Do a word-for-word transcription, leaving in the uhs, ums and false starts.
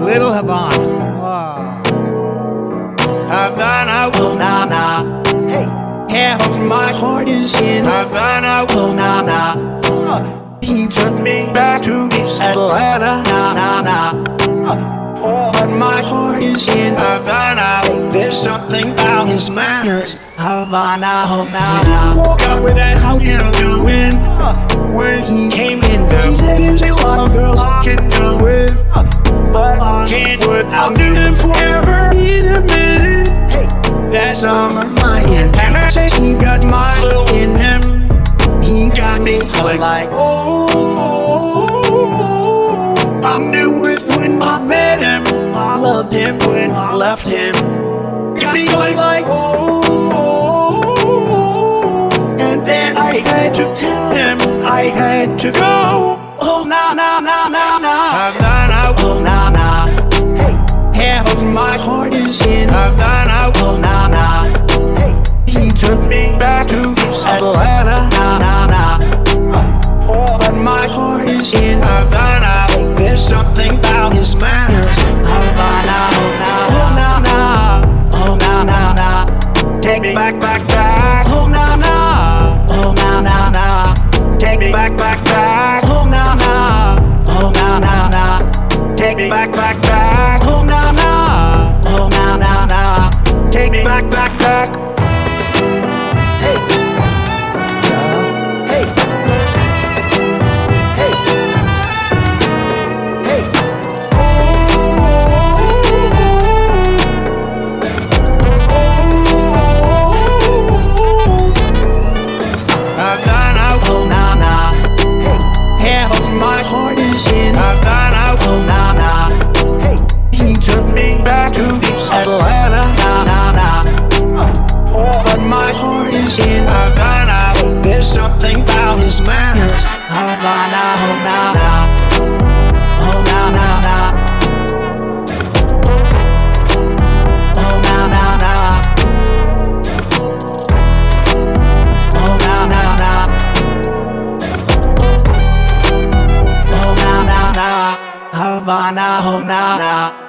Little Havana. Oh. Havana, oh na na. Hey, half of my heart is in Havana, oh na na. He took me back to East Atlanta, na na na. Oh, but my heart is in Havana. There's something about his manners, Havana, oh na na. Walk out with that, how you doing? When he came in, he said there's a lot of girls I can do with, but I can't do it. I'll do them forever in a minute. Hey, that summer night in Paris, he got my little in him. He got me feeling like, oh, I knew it when I met him. I loved him when I left him. Got me feeling like, oh, and then I had to tell him I had to go. Oh, na na na na na. Havana, oh na na. Hey, half of my heart is in Havana, oh na na. Hey, he took me back to Atlanta, na na na. Oh, but my heart is in Havana. There's something about his manners, Havana, oh na na oh na na na. Take me back, back, back, oh na na, oh na na na. Take me back, back, back, oh na na, oh na na na. Take me back, back, back, oh na na, oh na na na. Take me back, back, back. Hey, yeah, hey, hey, hey. Oh, Havana, oh na na. Hey, half of my heart is in Havana, oh na na. Hey, he took me back to Atlanta, na na na. Oh, but my heart is in Havana. There's something about his manners, Havana, oh na na, oh na na na, oh na na na, oh na na na, oh na na na, Havana, oh na na.